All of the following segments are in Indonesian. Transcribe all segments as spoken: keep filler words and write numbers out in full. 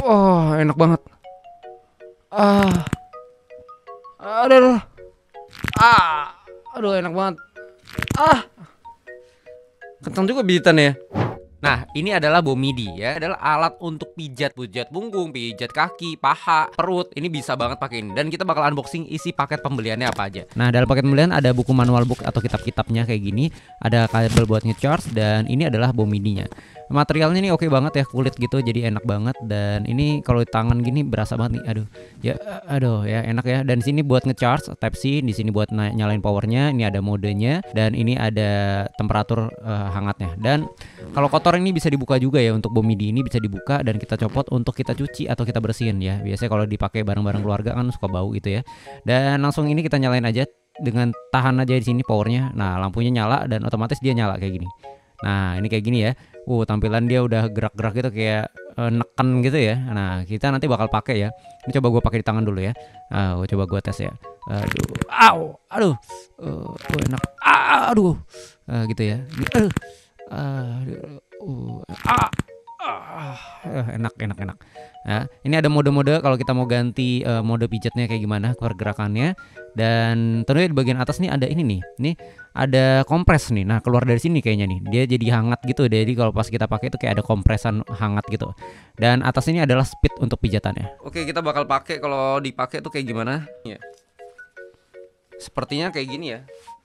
Oh, enak banget. Ah, aduh, aduh. Ah, aduh, enak banget. Ah, kencang juga pijitan ya. Nah, ini adalah Bomidi ya, adalah alat untuk pijat, pijat punggung, pijat kaki, paha, perut. Ini bisa banget pakai ini. Dan kita bakal unboxing isi paket pembeliannya apa aja. Nah, dalam paket pembelian ada buku manual book atau kitab-kitabnya kayak gini, ada kabel buat nge-charge, dan ini adalah Bomidinya. Materialnya nih oke banget ya, kulit gitu, jadi enak banget. Dan ini kalau di tangan gini berasa banget nih. Aduh, ya, aduh ya enak ya. Dan di sini buat nge-charge Type C, di sini buat nyalain powernya. Ini ada modenya, dan ini ada temperatur uh, hangatnya. Dan kalau kotor ini bisa dibuka juga ya, untuk Bomidi ini bisa dibuka dan kita copot untuk kita cuci atau kita bersihin ya. Biasanya kalau dipakai bareng-bareng keluarga kan suka bau gitu ya. Dan langsung ini kita nyalain aja dengan tahan aja di sini powernya. Nah, lampunya nyala dan otomatis dia nyala kayak gini. Nah, ini kayak gini ya. Uh, tampilan dia udah gerak-gerak gitu kayak uh, neken gitu ya. Nah, kita nanti bakal pakai ya. Ini coba gue pakai di tangan dulu ya. Nah, uh, coba gue tes ya. Aduh, au, aduh, uh, uh, enak. Ah, aduh, uh, gitu ya. Aduh. Uh, uh, ah, ah, uh, enak enak enak. Nah, ini ada mode-mode kalau kita mau ganti uh, mode pijatnya kayak gimana, pergerakannya. Dan tentunya di bagian atas nih ada ini nih. Nih ada kompres nih. Nah, keluar dari sini kayaknya nih. Dia jadi hangat gitu. Jadi kalau pas kita pakai itu kayak ada kompresan hangat gitu. Dan atas ini adalah speed untuk pijatannya. Oke, kita bakal pakai kalau dipakai tuh kayak gimana? Ya. Sepertinya kayak gini ya.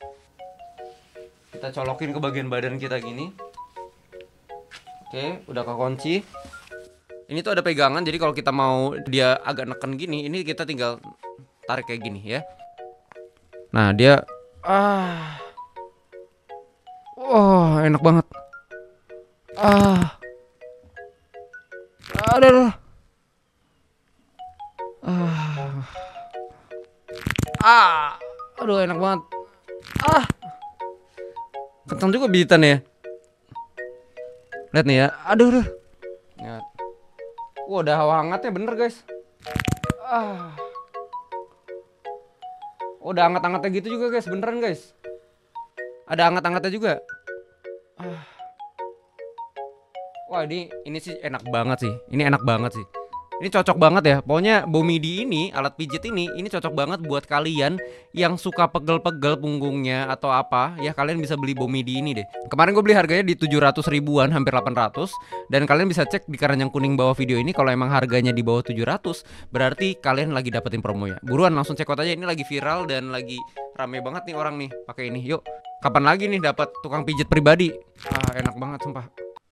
Kita colokin ke bagian badan kita gini. Oke, udah kekunci. Ini tuh ada pegangan, jadi kalau kita mau dia agak neken gini, ini kita tinggal tarik kayak gini ya. Nah, dia ah. Oh, enak banget. Ah. Aduh, aduh. Ah. Ah. Aduh, enak banget. Ah. Kencang juga pijitan ya. Lihat nih ya. Aduh, aduh. Lihat. Wah, udah hawa hangatnya bener guys. Ah. Oh, udah hangat-hangatnya gitu juga guys, beneran guys. Ada hangat-hangatnya juga. Ah. Wah, ini ini sih enak banget sih. Ini enak banget sih. Ini cocok banget ya. Pokoknya Bomidi ini, alat pijit ini, ini cocok banget buat kalian yang suka pegel-pegel punggungnya atau apa. Ya, kalian bisa beli Bomidi ini deh. Kemarin gue beli harganya di tujuh ratus ribuan, hampir delapan ratus. Dan kalian bisa cek di keranjang kuning bawah video ini. Kalau emang harganya di bawah tujuh ratus, berarti kalian lagi dapetin promonya. Buruan langsung cek out aja, ini lagi viral dan lagi rame banget nih orang nih pakai ini. Yuk, kapan lagi nih dapat tukang pijit pribadi? Ah, enak banget sumpah.